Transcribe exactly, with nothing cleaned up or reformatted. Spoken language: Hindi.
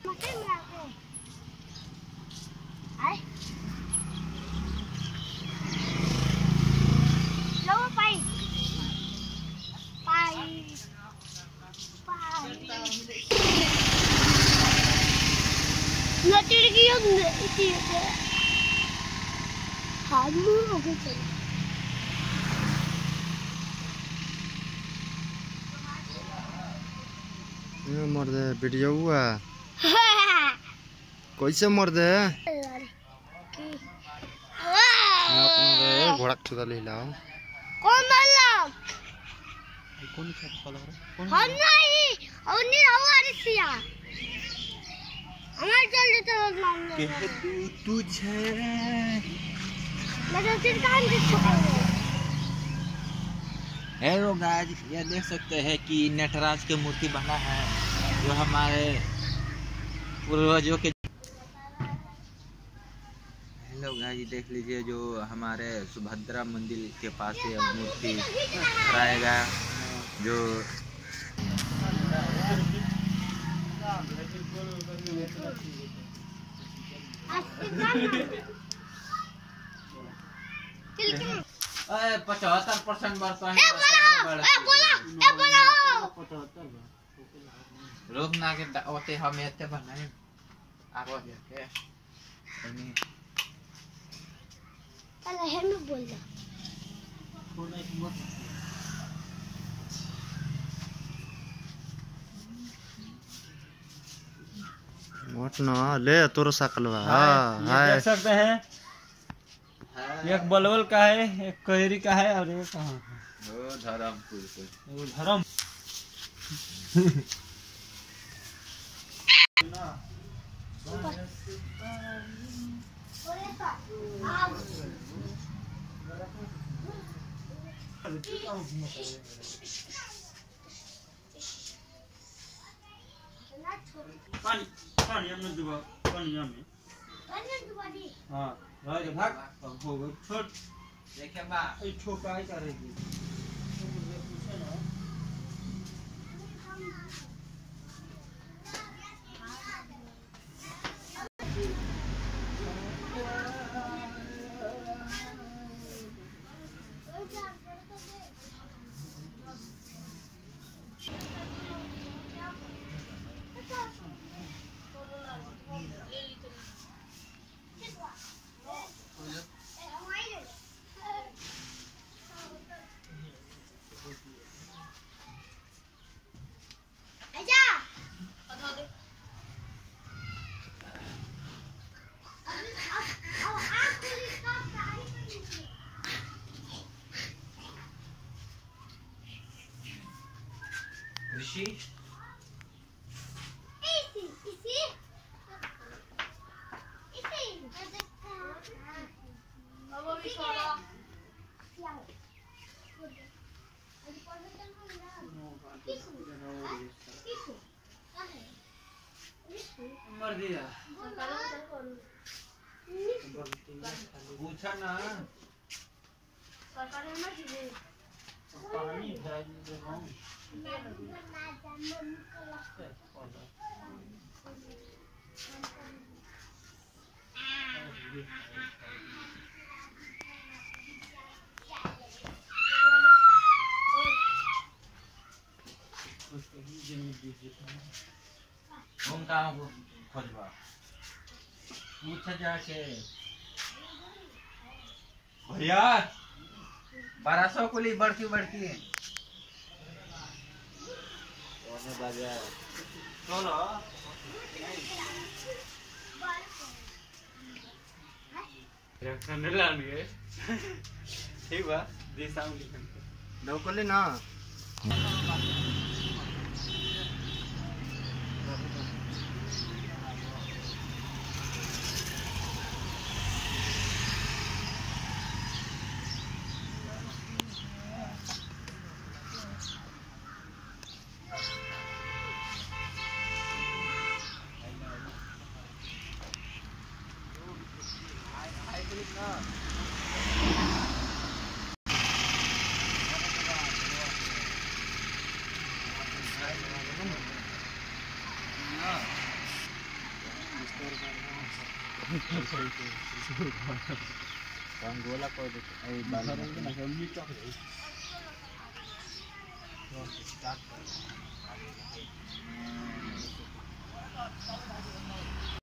मर्द वीडियो हुआ कैसे मर्द घोड़ा चुका ले लाओ कौन मतलब कौन सा कलर हम नहीं और नहीं हमारी हमारे चल देते हैं नाम ले के तू तुझे मैं तो सिर कान के हेलो गाइस, ये देख सकते हैं कि नटराज की मूर्ति बना है जो हमारे पूर्वजों के। हेलो गाइस, देख लीजिए जो हमारे सुभद्रा मंदिर के पास ये मूर्ति बनाएगा जो पचहत्तर परसेंट लोग ना के ओते हम एते बनाए आगो के पहले है मैं बोल जा मत ना ले तोर सकलवा हां देख सकते हैं एक बलवल का है, एक कहरी का है और एक कहां है वो धरमपुर से वो धरम पानी पानी हमने दुबा पानी हमने पानी दुबा दी हां राज भाग हो गए छोड़ देखिए बा ए छोका ही करेगी मुझे पूछे ना ऋषि इसी इसी इसी अब अभी छोड़ा क्या हो अभी परमिशन हो ना किसको किसको क्या है मर दिया पूछा ना सरकार ने मत दे पानी भेज दे हम हम कहाँ खोजबा पूछ जाके भैया बारह सौ को ली बढ़ती बढ़ती है चलो रखने लाएंगे ठीक बा दिशा में लिखन दो को ले ना रंगोला को देखो